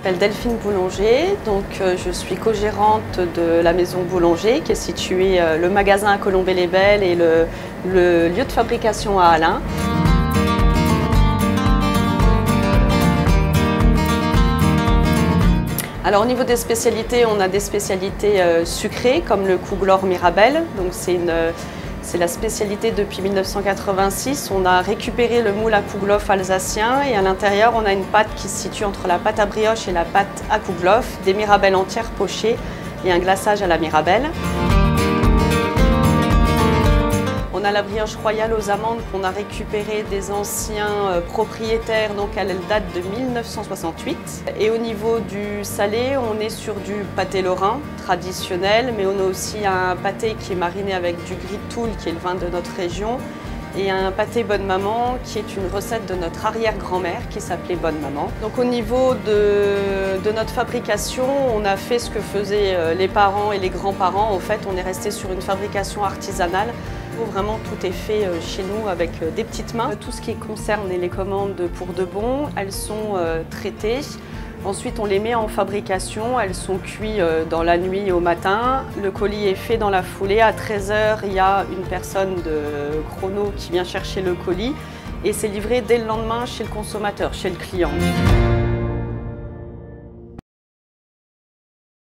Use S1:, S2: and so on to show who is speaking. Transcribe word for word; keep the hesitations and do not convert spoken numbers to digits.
S1: m'appelle Delphine Boulanger, donc euh, je suis co-gérante de la maison Boulanger qui est située euh, le magasin à Colombey-les-Belles et le, le lieu de fabrication à Halluin. Alors au niveau des spécialités, on a des spécialités euh, sucrées comme le Couglor Mirabelle, donc c'est une C'est la spécialité depuis mille neuf cent quatre-vingt-six. On a récupéré le moule à kouglof alsacien et à l'intérieur, on a une pâte qui se situe entre la pâte à brioche et la pâte à kouglof, des mirabelles entières pochées et un glaçage à la mirabelle. On a la brioche royale aux amandes qu'on a récupérée des anciens propriétaires, donc elle date de mille neuf cent soixante-huit. Et au niveau du salé, on est sur du pâté lorrain traditionnel, mais on a aussi un pâté qui est mariné avec du gris de Toul, qui est le vin de notre région, et un pâté Bonne Maman, qui est une recette de notre arrière-grand-mère qui s'appelait Bonne Maman. Donc au niveau de, de notre fabrication, on a fait ce que faisaient les parents et les grands-parents. En fait, on est resté sur une fabrication artisanale. Vraiment, tout est fait chez nous avec des petites mains. Tout ce qui concerne les commandes pour de bon, elles sont traitées. Ensuite, on les met en fabrication. Elles sont cuites dans la nuit au matin. Le colis est fait dans la foulée. À treize heures, il y a une personne de chrono qui vient chercher le colis. Et c'est livré dès le lendemain chez le consommateur, chez le client.